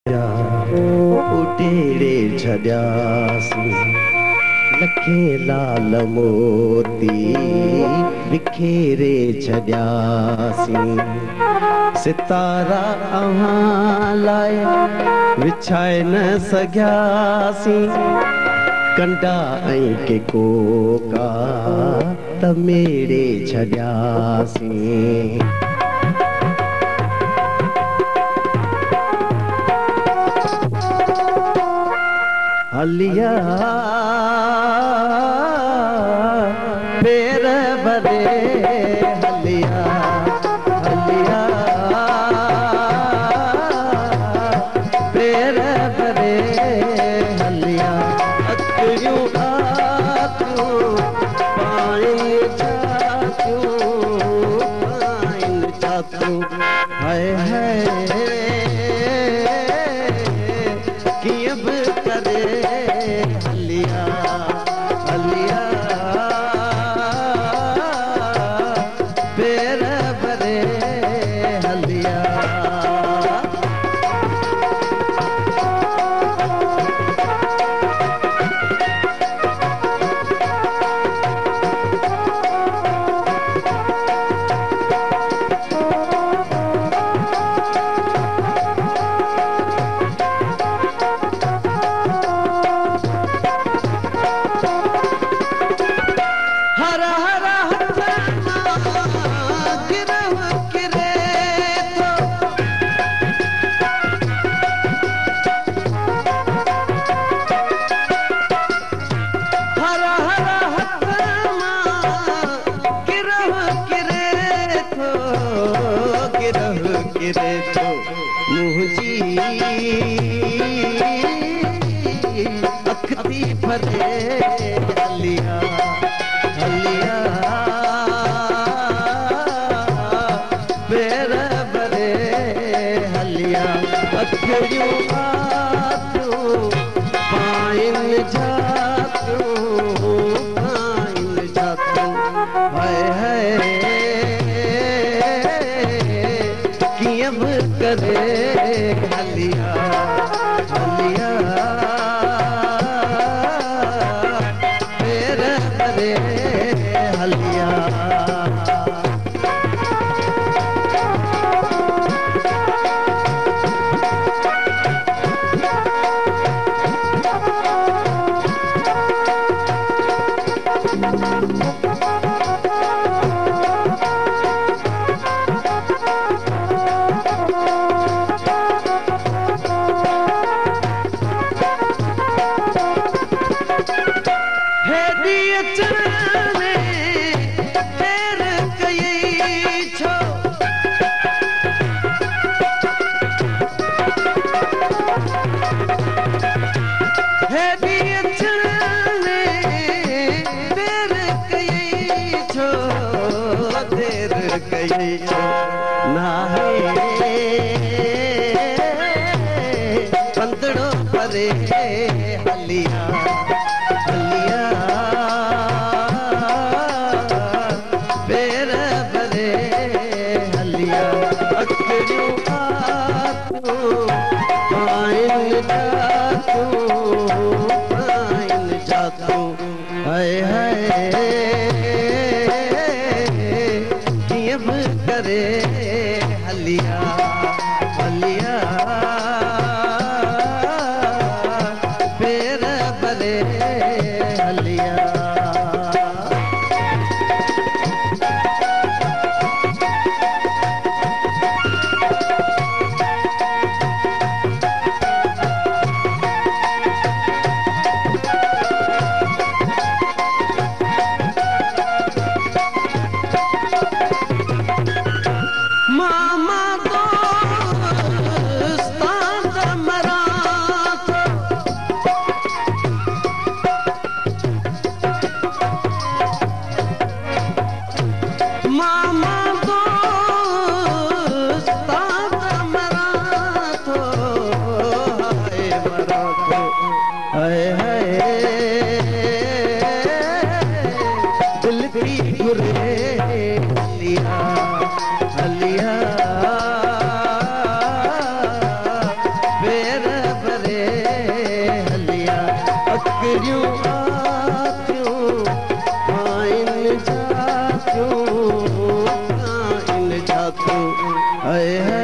उडेड़े छॾियासीं लखे लाल मोती बिखेरे छॾियासीं सितारा अव्हां लाइ विछाए न सघियासीं कंडा ऐं के कोका त मेड़े छॾियासीं हलिया पेर भरे हलिया हलिया पेर भरे हलिया अखियूं आंखूं पाइन छातियूं हाय हाय कीअं बि करे हलिया हलिया पेर भरे हलिया मुझी अखी भरे हलिया हलिया पेर भरे हलिया अखियूं आंखूं पाइन छातियूं हाय हाय कीअं बि करे हलिया हलिया पेर भरे हलिया पंदड़ो परे हलिया हलिया पेर भरे हलिया अखियूं आंखूं पाइन छातियूं हाय हाय कीअं बि करे हलिया हलिया पेर भरे हलिया मामा हाय